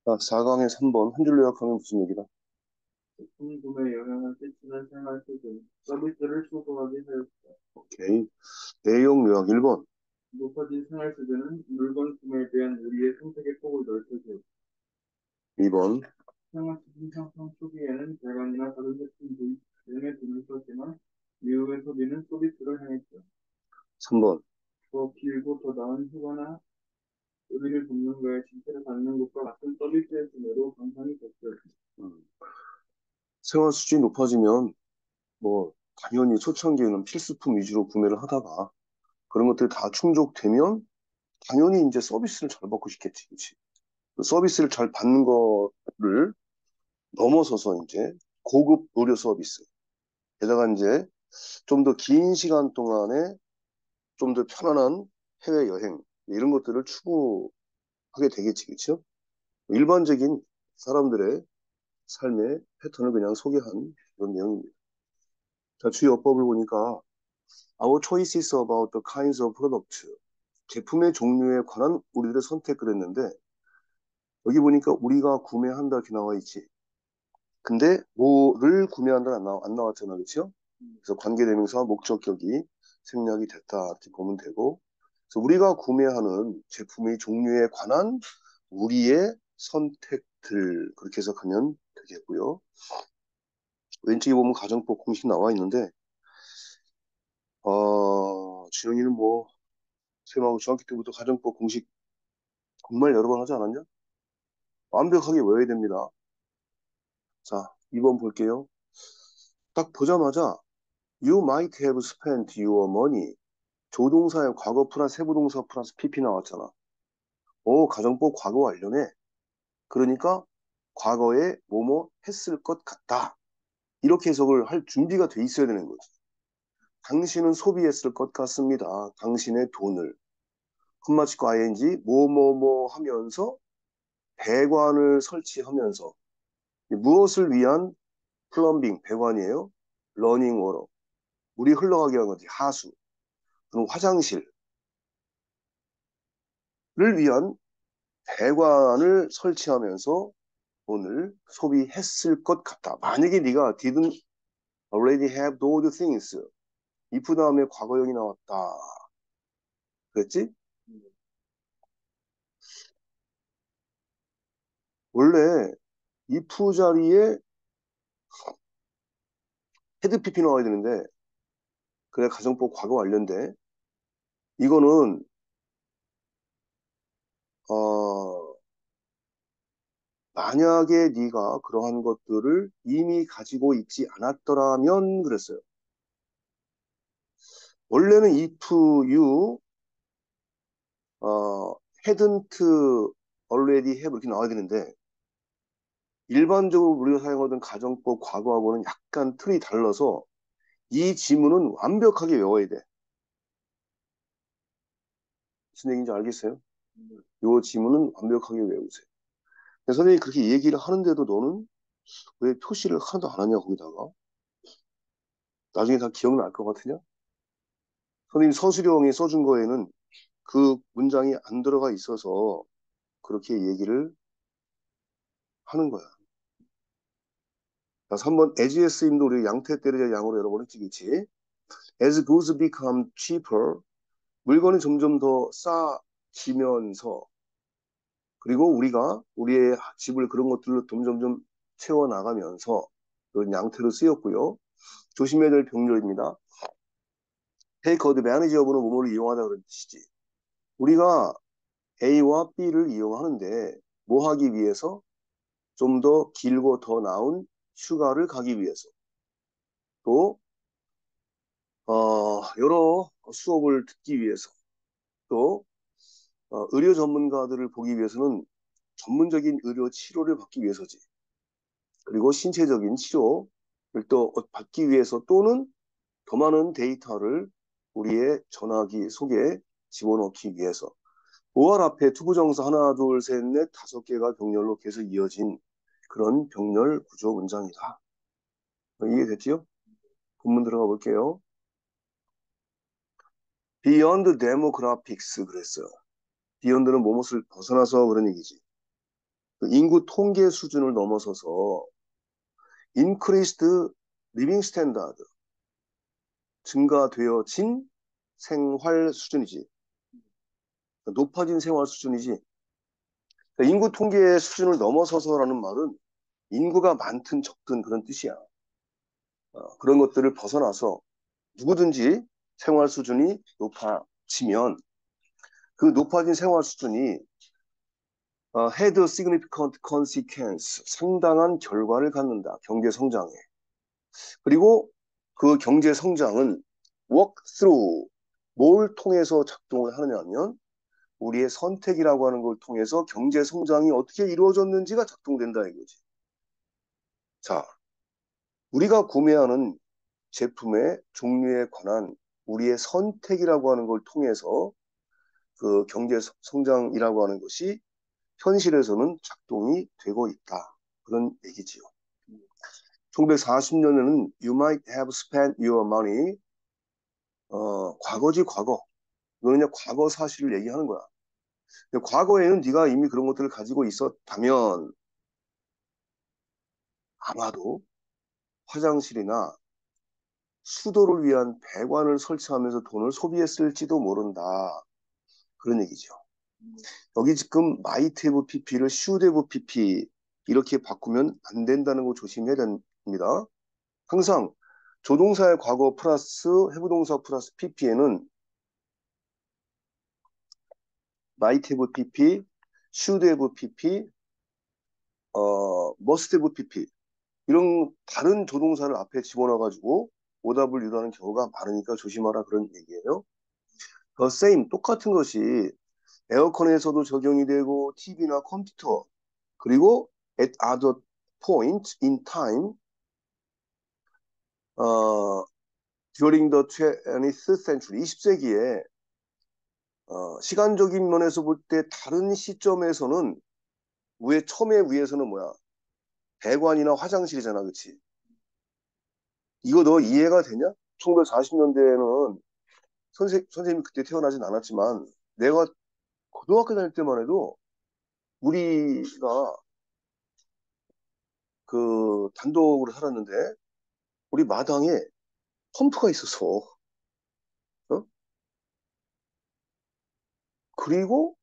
아, 4강의 3번 한 줄로 요약하면 무슨 얘기다? 제품 구매에 영향을 끼치는 생활 수준, 서비스를 추구하기 하였다. 오케이. 내용 요약 1번. 높아진 생활 수준은 물건 구매에 대한 우리의 선택의 폭을 넓혀주었다. 2번. 생활 수준 향상 초기에는 대관이나 다른 제품 구입 등에 돈을 썼지만 이후의 소비는 서비스를 향했다. 3번. 더 길고 더 나은 휴가나 우리를 돕는가에 진짜를 받는 것과 같은 서비스의 구매로 감상이 됐다. 음. 생활 수준이 높아지면 뭐 당연히 초창기에는 필수품 위주로 구매를 하다가 그런 것들이 다 충족되면 당연히 이제 서비스를 잘 받고 싶겠지, 그치? 그 서비스를 잘 받는 거를 넘어서서 이제 고급 의료 서비스, 게다가 이제 좀 더 긴 시간 동안에 좀 더 편안한 해외 여행 이런 것들을 추구하게 되겠지, 그쵸? 일반적인 사람들의 삶의 패턴을 그냥 소개한 그런 내용입니다. 자, 주요법을 보니까 Our choices about the kinds of product, 제품의 종류에 관한 우리들의 선택 그랬는데 여기 보니까 우리가 구매한다 이렇게 나와 있지. 근데 뭐를 구매한다는 안 나왔잖아, 그렇죠? 그래서 관계대명사와 목적격이 생략이 됐다 이렇게 보면 되고, 그래서 우리가 구매하는 제품의 종류에 관한 우리의 선택들 그렇게 해석하면 되겠고요. 왼쪽에 보면 가정법 공식 나와 있는데, 준영이는 뭐 쌤하고 중학교 때부터 가정법 공식 정말 여러 번 하지 않았냐? 완벽하게 외워야 됩니다. 자, 2번 볼게요. 딱 보자마자 You might have spent your money. 조동사의 과거 플러스 세부동사 플러스 PP 나왔잖아. 오, 가정법 과거 완료네. 그러니까 과거에 뭐뭐 했을 것 같다. 이렇게 해석을 할 준비가 돼 있어야 되는 거지. 당신은 소비했을 것 같습니다. 당신의 돈을. 콤마치과 ing 뭐뭐뭐 하면서 배관을 설치하면서 무엇을 위한 플럼빙 배관이에요. 러닝 워터 물이 흘러가게 하는 거지. 하수 그리고 화장실을 위한 배관을 설치하면서 돈을 소비했을 것 같다. 만약에 네가 didn't already have those things if 다음에 과거형이 나왔다. 그랬지? 원래 if 자리에 had pp 나와야 되는데 그래 가정법 과거 완료인데 이거는 어, 만약에 네가 그러한 것들을 이미 가지고 있지 않았더라면 그랬어요. 원래는 if you 어, hadn't already have 이렇게 나와야 되는데 일반적으로 우리가 사용하던 가정법 과거하고는 약간 틀이 달라서 이 지문은 완벽하게 외워야 돼. 무슨 얘기인지 알겠어요? 이 지문은 완벽하게 외우세요. 선생님이 그렇게 얘기를 하는데도 너는 왜 표시를 하나도 안 하냐 거기다가 나중에 다 기억날 것 같으냐? 선생님 서술형에 써준 거에는 그 문장이 안 들어가 있어서 그렇게 얘기를 하는 거야. 자, 3번 as의 쓰임도 우리 양태 때리자 양으로 여러 번 했지, 그치? As goods become cheaper, 물건이 점점 더 싸지면서 그리고 우리가 우리의 집을 그런 것들로 점점점 채워나가면서 이런 양태로 쓰였고요. 조심해야 될 병렬입니다. Take advantage of는 뭐뭐를 이용하다 그런 뜻이지. 우리가 A와 B를 이용하는데 뭐 하기 위해서? 좀 더 길고 더 나은 휴가를 가기 위해서. 또 여러 수업을 듣기 위해서. 또 의료 전문가들을 보기 위해서는 전문적인 의료 치료를 받기 위해서지. 그리고 신체적인 치료를 또 받기 위해서 또는 더 많은 데이터를 우리의 전화기 속에 집어넣기 위해서 5월 앞에 투부정사 하나, 둘, 셋, 넷, 5개가 병렬로 계속 이어진 그런 병렬 구조 문장이다. 이해됐지요? 본문 들어가 볼게요. Beyond Demographics 그랬어요. Beyond는 뭐뭇을 벗어나서 그런 얘기지. 그 인구 통계 수준을 넘어서서 increased living standard, 증가되어진 생활 수준이지. 높아진 생활 수준이지. 그러니까 인구 통계 수준을 넘어서서라는 말은 인구가 많든 적든 그런 뜻이야. 그런 것들을 벗어나서 누구든지 생활 수준이 높아지면 그 높아진 생활 수준이 had a significant consequence, 상당한 결과를 갖는다. 경제 성장에. 그리고 그 경제 성장은 work through, 뭘 통해서 작동을 하느냐면 우리의 선택이라고 하는 걸 통해서 경제 성장이 어떻게 이루어졌는지가 작동된다 이거지. 자, 우리가 구매하는 제품의 종류에 관한 우리의 선택이라고 하는 걸 통해서 그 경제 성장이라고 하는 것이 현실에서는 작동이 되고 있다. 그런 얘기지요. 1940년에는 You might have spent your money. 과거지 과거. 이거는 그냥 과거 사실을 얘기하는 거야. 근데 과거에는 네가 이미 그런 것들을 가지고 있었다면 아마도 화장실이나 수도를 위한 배관을 설치하면서 돈을 소비했을지도 모른다. 그런 얘기죠. 여기 지금 might have pp를 should have pp 이렇게 바꾸면 안 된다는 거 조심해야 됩니다. 항상 조동사의 과거 플러스 해부동사 플러스 pp에는 might have pp, should have pp, must have pp 이런 다른 조동사를 앞에 집어넣어가지고 오답을 유도하는 경우가 많으니까 조심하라 그런 얘기예요. The same, 똑같은 것이 에어컨에서도 적용이 되고 TV나 컴퓨터 그리고 at other points in time 어, during the 20th century 20세기에 시간적인 면에서 볼 때 다른 시점에서는 처음에 위에서는 뭐야? 배관이나 화장실이잖아, 그치? 이거 너 이해가 되냐? 1940년대에는 선생님이 그때 태어나진 않았지만 내가 고등학교 다닐 때만 해도 우리가 그 단독으로 살았는데 우리 마당에 펌프가 있었어. 어? 그리고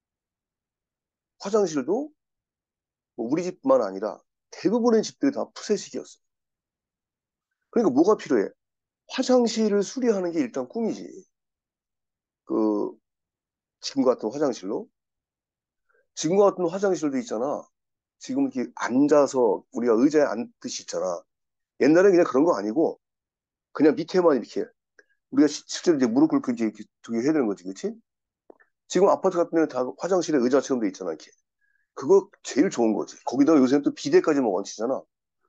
화장실도 뭐 우리 집만 아니라 대부분의 집들이 다 푸세식이었어. 그러니까 뭐가 필요해? 화장실을 수리하는 게 일단 꿈이지. 그 지금 같은 화장실로. 지금 같은 화장실도 있잖아. 지금 이렇게 앉아서 우리가 의자에 앉듯이 있잖아. 옛날엔 그냥 그런 거 아니고 그냥 밑에만 이렇게 우리가 실제로 이제 무릎 꿇고 이제 이렇게 저기 해야 되는 거지, 그렇지? 지금 아파트 같은 데는 다 화장실에 의자처럼 돼 있잖아, 이렇게. 그거 제일 좋은 거지. 거기다가 요새는 또 비데까지 뭐 얹히잖아.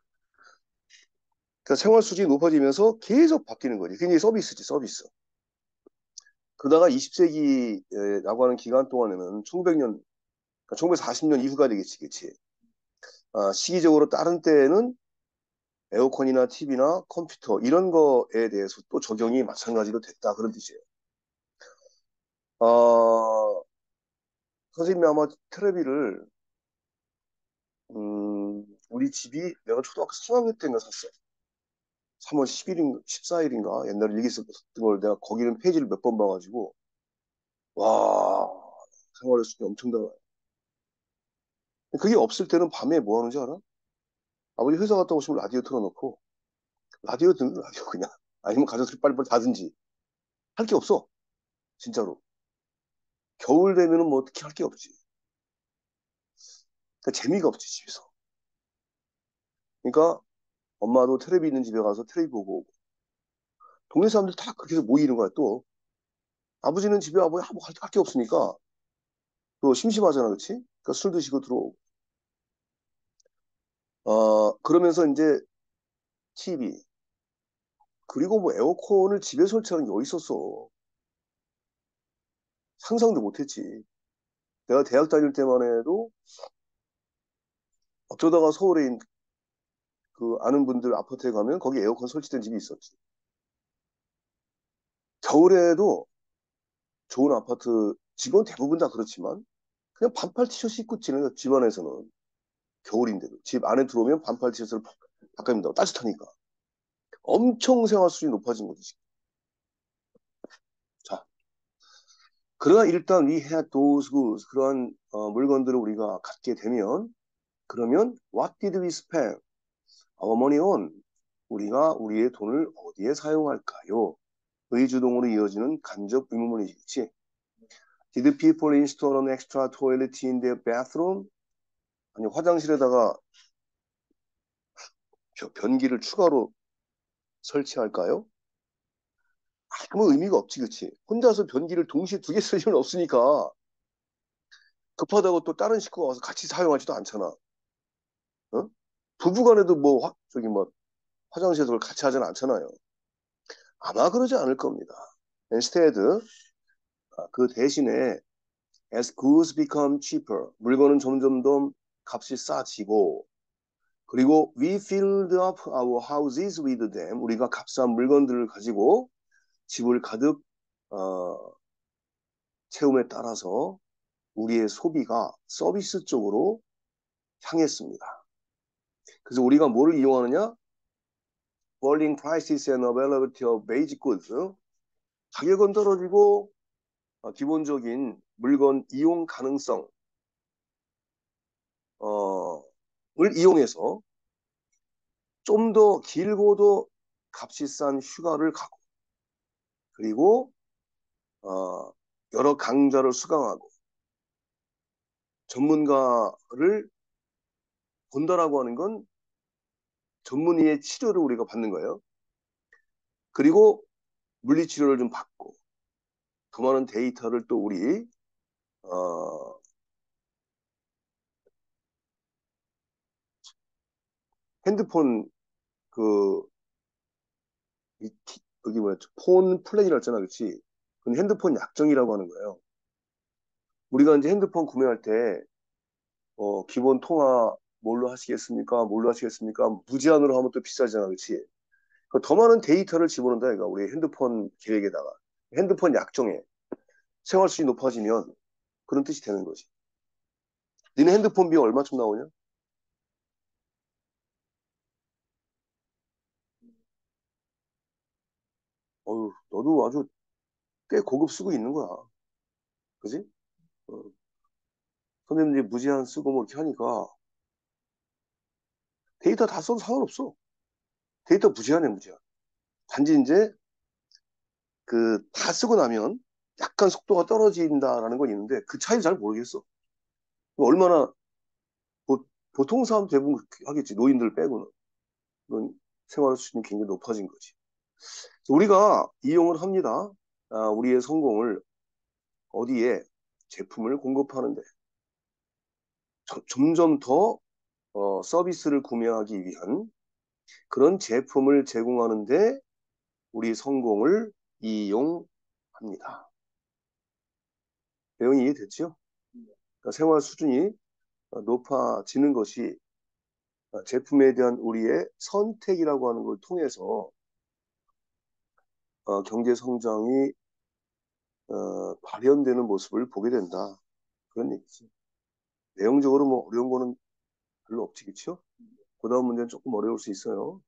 그러니까 생활 수준이 높아지면서 계속 바뀌는 거지. 그게 서비스지, 서비스. 그러다가 20세기라고 하는 기간 동안에는 1900년, 1940년 이후가 되겠지, 그치? 시기적으로 다른 때에는 에어컨이나 TV나 컴퓨터 이런 거에 대해서 또 적용이 마찬가지로 됐다 그런 뜻이에요. 어, 선생님이 아마 테레비를 우리 집이 내가 초등학교 3학년 때인가 샀어. 3월 10일인가 14일인가 옛날에 얘기 있었던 걸 내가 거기는 페이지를 몇 번 봐가지고 와 생활의 수준이 엄청 달라요. 그게 없을 때는 밤에 뭐 하는지 알아? 아버지 회사 갔다 오시면 라디오 틀어놓고 라디오 듣는 라디오 그냥 아니면 가족들이 빨리빨리 자든지 할 게 없어 진짜로. 겨울 되면은 뭐 어떻게 할 게 없지. 그러니까 재미가 없지 집에서. 그러니까 엄마도 텔레비 있는 집에 가서 텔레비 보고 오고 동네 사람들 다 그렇게 해서 모이는 거야 또. 아버지는 집에 아버지 뭐할게 없으니까 또 심심하잖아 그치? 그러니까 술 드시고 들어오고 그러면서 이제 TV 그리고 뭐 에어컨을 집에 설치하는 게 어딨었어. 상상도 못했지. 내가 대학 다닐 때만 해도 어쩌다가 서울에 있는 그 아는 분들 아파트에 가면 거기 에어컨 설치된 집이 있었지. 겨울에도 좋은 아파트 직원 대부분 다 그렇지만 그냥 반팔 티셔츠 입고 지내요 집안에서는. 겨울인데도 집 안에 들어오면 반팔 티셔츠를 바꿔입니다. 따뜻하니까. 엄청 생활 수준이 높아진 거지. 자, 그러나 일단 we had those goods, 그러한 물건들을 우리가 갖게 되면 그러면 what did we spend our money on? 우리가 우리의 돈을 어디에 사용할까요? 의주동으로 이어지는 간접 의문문이지, 그치? Did people install an extra toilet in their bathroom? 아니, 화장실에다가 변기를 추가로 설치할까요? 아무 의미가 없지, 그치? 혼자서 변기를 동시에 두 개 쓸 일은 없으니까 급하다고 또 다른 식구가 와서 같이 사용하지도 않잖아. 어? 부부간에도 뭐 저기 뭐 화장실에서 그걸 같이 하지는 않잖아요. 아마 그러지 않을 겁니다. Instead, 그 대신에 as goods become cheaper, 물건은 점점 더 값이 싸지고 그리고 we filled up our houses with them, 우리가 값싼 물건들을 가지고 집을 가득 채움에 따라서 우리의 소비가 서비스 쪽으로 향했습니다. 그래서 우리가 뭐를 이용하느냐? Falling prices and availability of basic goods. 가격은 떨어지고 기본적인 물건 이용 가능성 을 이용해서 좀 더 길고도 값이 싼 휴가를 가고 그리고 여러 강좌를 수강하고 전문가를 본다라고 하는 건 전문의의 치료를 우리가 받는 거예요. 그리고 물리치료를 좀 받고 더 많은 데이터를 또 우리 어, 핸드폰 그 여기 뭐야 폰 플랜이라고 했잖아, 그렇지? 그건 핸드폰 약정이라고 하는 거예요. 우리가 이제 핸드폰 구매할 때 기본 통화 뭘로 하시겠습니까? 뭘로 하시겠습니까? 무제한으로 하면 또 비싸잖아, 그렇지? 더 많은 데이터를 집어넣는다, 이거 우리 핸드폰 계획에다가 핸드폰 약정에 생활 수준이 높아지면 그런 뜻이 되는 거지. 니네 핸드폰 비용 얼마쯤 나오냐? 어휴, 너도 아주 꽤 고급 쓰고 있는 거야. 그지? 어, 선생님들이 무제한 쓰고 뭐 이렇게 하니까 데이터 다 써도 상관없어. 데이터 무제한해, 무제한. 단지 이제 그 다 쓰고 나면 약간 속도가 떨어진다라는 건 있는데 그 차이를 잘 모르겠어. 얼마나 보, 보통 사람 대부분 그렇게 하겠지. 노인들 빼고는. 그건 생활 수준이 굉장히 높아진 거지. 우리가 이용을 합니다. 우리의 성공을 어디에 제품을 공급하는데 점점 더 서비스를 구매하기 위한 그런 제품을 제공하는데 우리 성공을 이용합니다. 내용이 이해됐죠? 그러니까 생활 수준이 높아지는 것이 제품에 대한 우리의 선택이라고 하는 걸 통해서 경제 성장이 발현되는 모습을 보게 된다. 그런 얘기지. 내용적으로 뭐 어려운 거는 별로 없지, 그렇죠? 그 다음 문제는 조금 어려울 수 있어요.